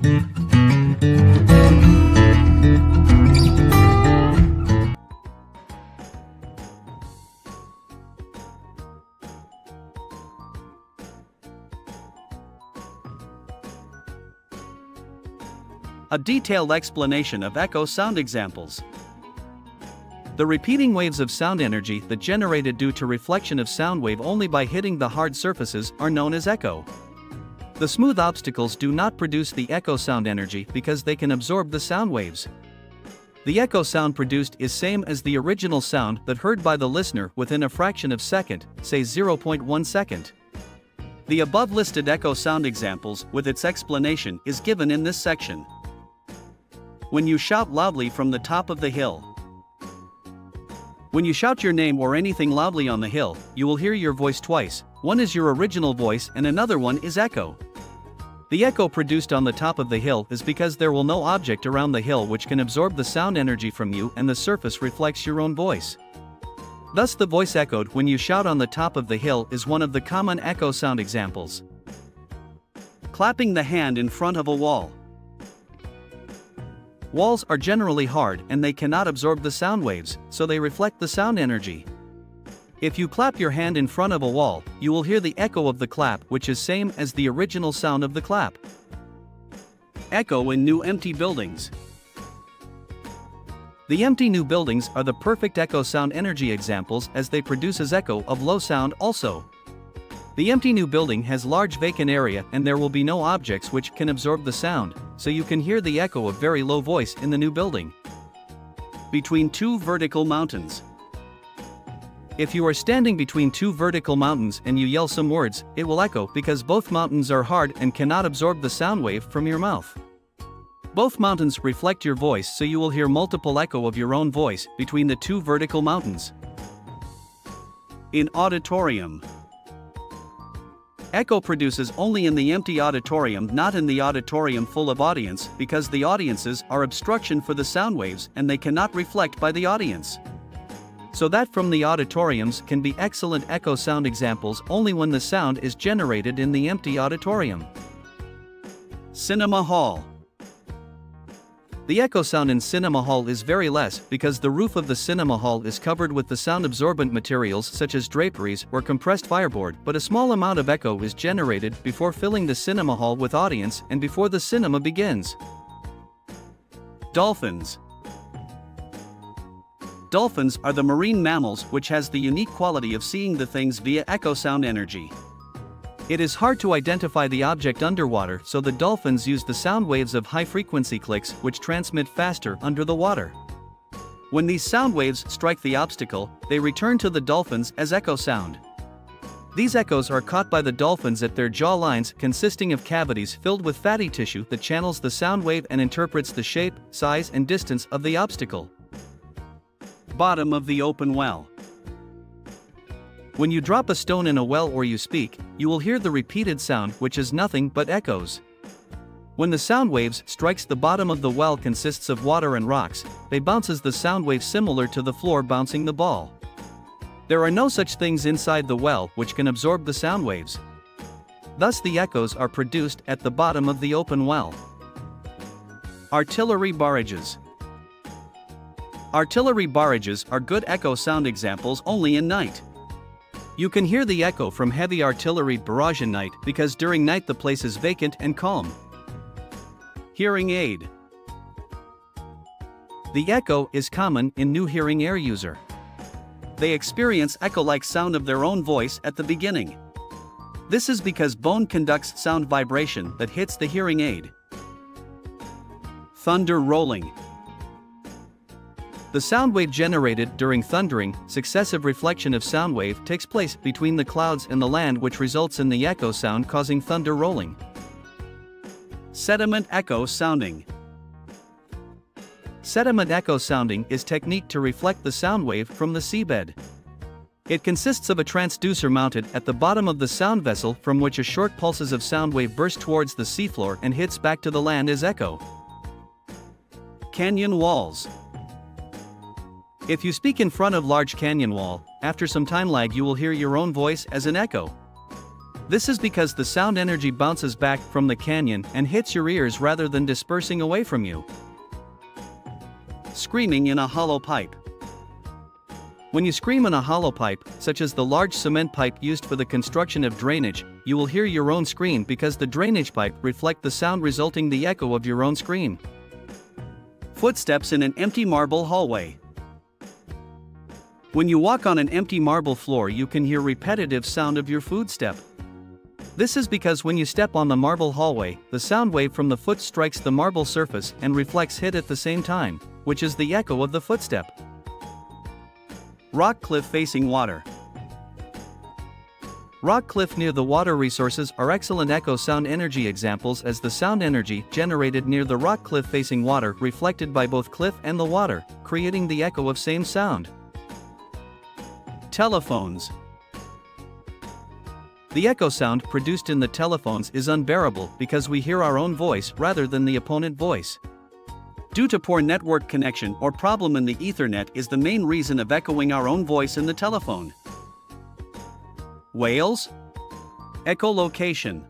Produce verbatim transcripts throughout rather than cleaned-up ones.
A detailed explanation of echo sound examples. The repeating waves of sound energy that generated due to reflection of sound wave only by hitting the hard surfaces are known as echo. The smooth obstacles do not produce the echo sound energy because they can absorb the sound waves. The echo sound produced is same as the original sound that heard by the listener within a fraction of second, say zero point one second. The above listed echo sound examples with its explanation is given in this section. When you shout loudly from the top of the hill. When you shout your name or anything loudly on the hill, you will hear your voice twice. One is your original voice and another one is echo. The echo produced on the top of the hill is because there will no object around the hill which can absorb the sound energy from you, and the surface reflects your own voice. Thus the voice echoed when you shout on the top of the hill is one of the common echo sound examples. Clapping the hand in front of a wall. Walls are generally hard and they cannot absorb the sound waves, so they reflect the sound energy. If you clap your hand in front of a wall, you will hear the echo of the clap, which is same as the original sound of the clap. Echo in new empty buildings. The empty new buildings are the perfect echo sound energy examples as they produce as echo of low sound also. The empty new building has large vacant area and there will be no objects which can absorb the sound, so you can hear the echo of very low voice in the new building. Between two vertical mountains. If you are standing between two vertical mountains and you yell some words, it will echo because both mountains are hard and cannot absorb the sound wave from your mouth. Both mountains reflect your voice, so you will hear multiple echo of your own voice between the two vertical mountains. In auditorium. Echo produces only in the empty auditorium, not in the auditorium full of audience, because the audiences are obstruction for the sound waves and they cannot reflect by the audience. So that from the auditoriums can be excellent echo sound examples only when the sound is generated in the empty auditorium. Cinema hall. The echo sound in cinema hall is very less because the roof of the cinema hall is covered with the sound absorbent materials such as draperies or compressed fireboard, but a small amount of echo is generated before filling the cinema hall with audience and before the cinema begins. Dolphins. Dolphins are the marine mammals which has the unique quality of seeing the things via echo sound energy. It is hard to identify the object underwater, so the dolphins use the sound waves of high-frequency clicks which transmit faster under the water. When these sound waves strike the obstacle, they return to the dolphins as echo sound. These echoes are caught by the dolphins at their jaw lines consisting of cavities filled with fatty tissue that channels the sound wave and interprets the shape, size and distance of the obstacle. Bottom of the open well. When you drop a stone in a well or you speak, you will hear the repeated sound which is nothing but echoes. When the sound waves strikes the bottom of the well consists of water and rocks, they bounces the sound wave similar to the floor bouncing the ball. There are no such things inside the well which can absorb the sound waves. Thus the echoes are produced at the bottom of the open well. Artillery barrages. Artillery barrages are good echo sound examples only in night. You can hear the echo from heavy artillery barrage in night because during night the place is vacant and calm. Hearing aid. The echo is common in new hearing air user. They experience echo-like sound of their own voice at the beginning. This is because bone conducts sound vibration that hits the hearing aid. Thunder rolling. The sound wave generated during thundering, successive reflection of sound wave takes place between the clouds and the land, which results in the echo sound causing thunder rolling. Sediment echo sounding. Sediment echo sounding is technique to reflect the sound wave from the seabed. It consists of a transducer mounted at the bottom of the sound vessel from which a short pulses of sound wave burst towards the seafloor and hits back to the land as echo. Canyon walls. If you speak in front of large canyon wall, after some time lag you will hear your own voice as an echo. This is because the sound energy bounces back from the canyon and hits your ears rather than dispersing away from you. Screaming in a hollow pipe. When you scream in a hollow pipe, such as the large cement pipe used for the construction of drainage, you will hear your own scream because the drainage pipe reflects the sound, resulting the echo of your own scream. Footsteps in an empty marble hallway. When you walk on an empty marble floor, you can hear repetitive sound of your footstep. This is because when you step on the marble hallway, the sound wave from the foot strikes the marble surface and reflects it at the same time, which is the echo of the footstep. Rock cliff facing water. Rock cliff near the water resources are excellent echo sound energy examples, as the sound energy generated near the rock cliff facing water reflected by both cliff and the water, creating the echo of same sound. Telephones. The echo sound produced in the telephones is unbearable because we hear our own voice rather than the opponent voice. Due to poor network connection or problem in the Ethernet is the main reason of echoing our own voice in the telephone. Whales. Echolocation.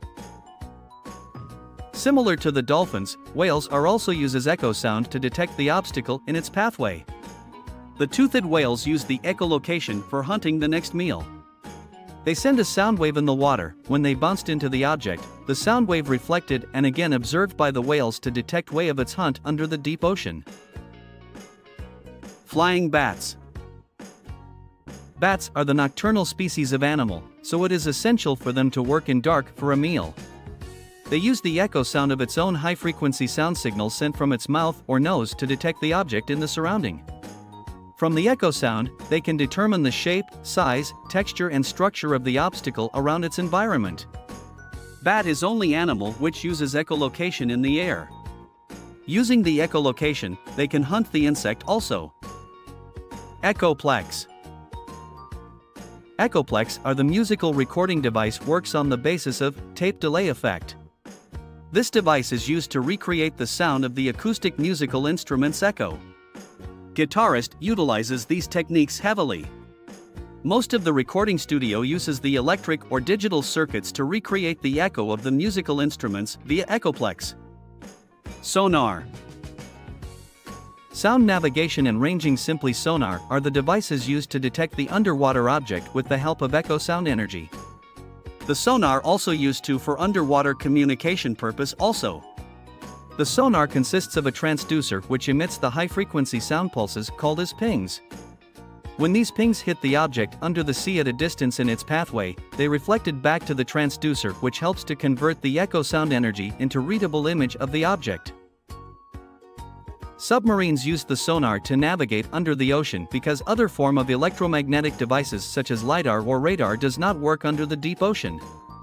Similar to the dolphins, whales are also used as echo sound to detect the obstacle in its pathway. The toothed whales use the echolocation for hunting the next meal. They send a sound wave in the water. When they bounced into the object, the sound wave reflected and again observed by the whales to detect way of its hunt under the deep ocean. Flying bats. Bats are the nocturnal species of animal, so it is essential for them to work in dark for a meal. They use the echo sound of its own high-frequency sound signal sent from its mouth or nose to detect the object in the surrounding. From the echo sound, they can determine the shape, size, texture and structure of the obstacle around its environment. Bat is only animal which uses echolocation in the air. Using the echolocation, they can hunt the insect also. Echoplex. Echoplex are the musical recording device works on the basis of tape delay effect. This device is used to recreate the sound of the acoustic musical instrument's echo. Guitarist utilizes these techniques heavily. Most of the recording studio uses the electric or digital circuits to recreate the echo of the musical instruments via Echoplex. Sonar. Sound navigation and ranging. Simply, sonar are the devices used to detect the underwater object with the help of echo sound energy. The sonar also used to for underwater communication purpose also. The sonar consists of a transducer which emits the high-frequency sound pulses called as pings. When these pings hit the object under the sea at a distance in its pathway, they reflected back to the transducer, which helps to convert the echo sound energy into readable image of the object. Submarines use the sonar to navigate under the ocean because other form of electromagnetic devices such as LiDAR or radar does not work under the deep ocean.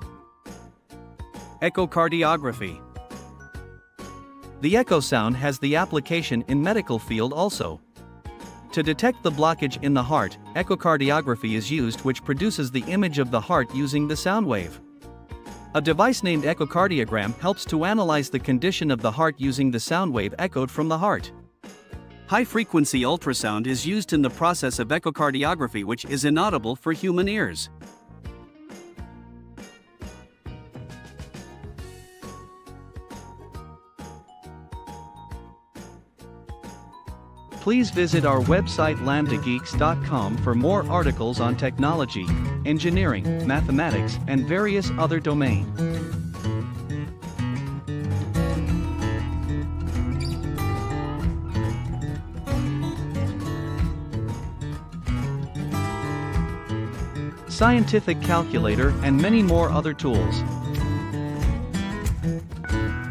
Echocardiography. The echo sound has the application in medical field also. To detect the blockage in the heart, echocardiography is used, which produces the image of the heart using the sound wave. A device named echocardiogram helps to analyze the condition of the heart using the sound wave echoed from the heart. High-frequency ultrasound is used in the process of echocardiography, which is inaudible for human ears. Please visit our website lambda geeks dot com for more articles on technology, engineering, mathematics, and various other domains. Scientific calculator and many more other tools.